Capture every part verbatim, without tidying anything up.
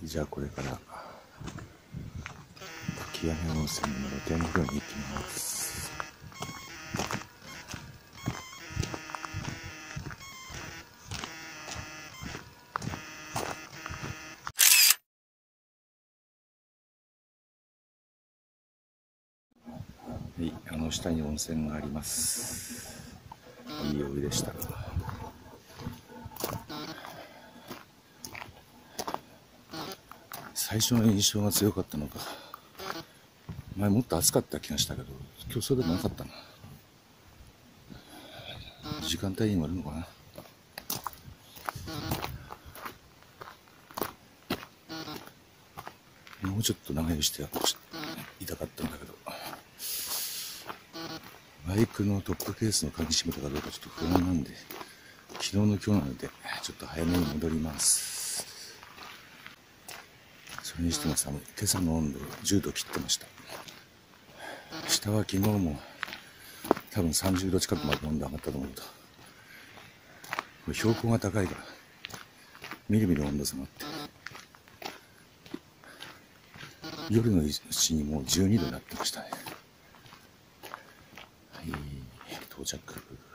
じゃあこれから滝屋根温泉の露天風呂に行きます。はい、あの下に温泉があります。いいお湯でした。最初の印象が強かったのか、前もっと暑かった気がしたけど、今日そうでもなかったな。時間帯にもあるのかな。もうちょっと長湯していたかったんだけど、バイクのトップケースの鍵閉めたかどうかちょっと不安なんで、昨日の今日なのでちょっと早めに戻ります。それにしても寒い。今朝の温度じゅうど切ってました。下は昨日も多分さんじゅうど近くまで温度上がったと思うと、これ標高が高いからみるみる温度下がって、夜のうちにもうじゅうにどになってましたね。はい、到着。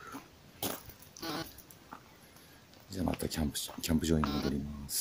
じゃあまたキャンプ、キャンプ場に戻ります。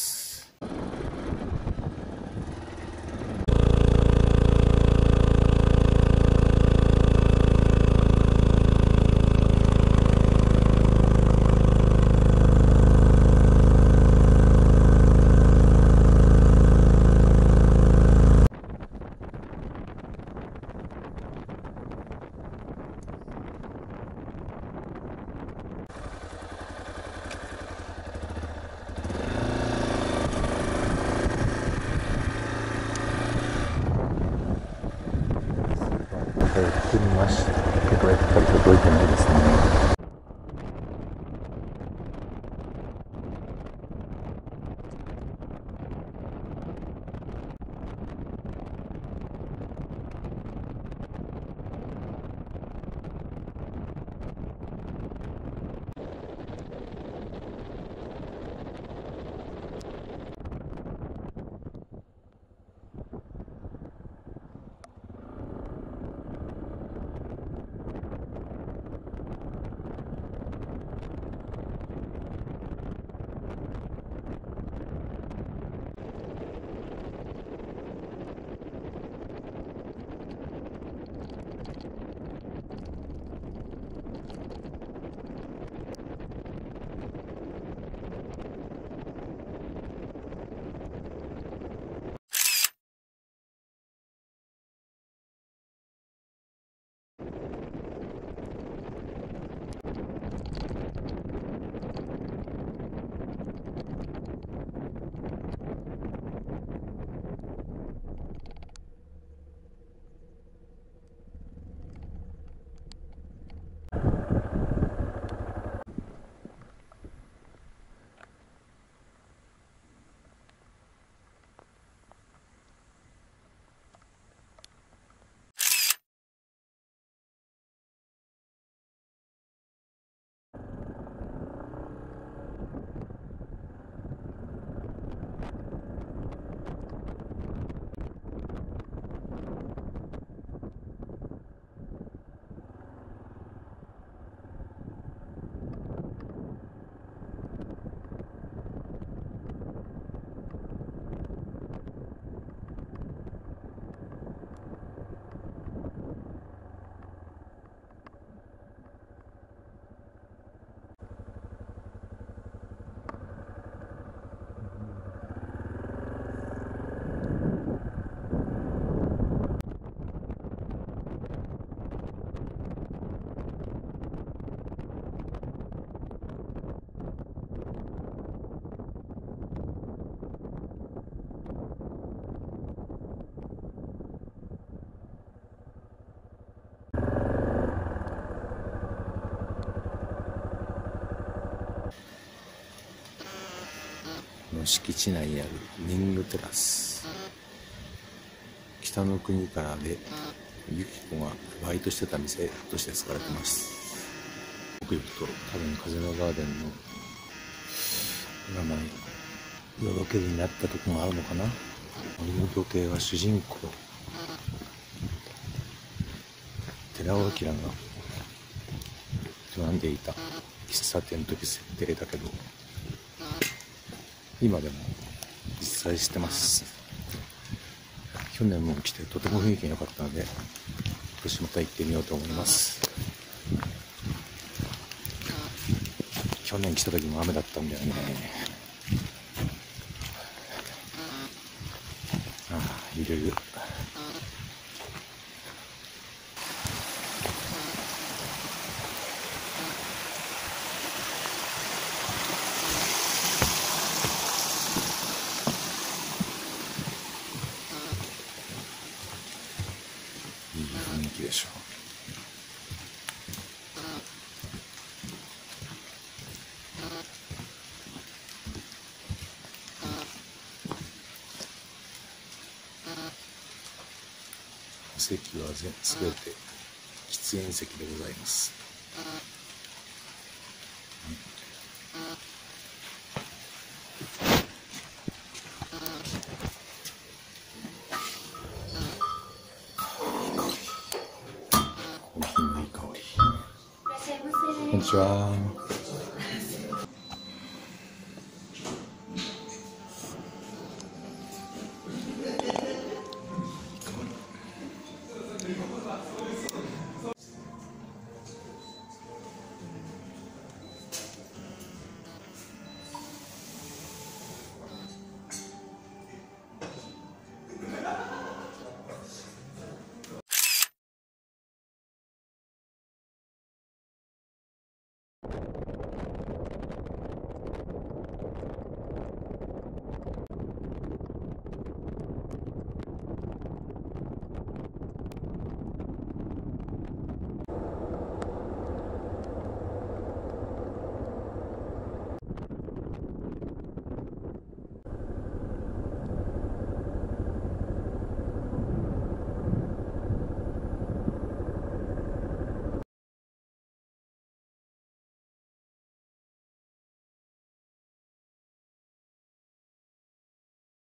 やってみましたけど、やっぱり届いてないですね。の敷地内にあるニングテラス。北の国からでユキコがバイトしてた店として使われてます。奥行くと多分風のガーデンの裏前夜ロケになったとこもあるのかな。森の土手は主人公寺尾明が営んでいた喫茶店という設定だけど、今でも実在してます。去年も来てとても雰囲気が良かったので、今年また行ってみようと思います。去年来た時も雨だったんだよね。ああ、揺れる。いい雰囲気でしょう。席はすべて喫煙席でございます。コーヒーのいい香り。こんにちは。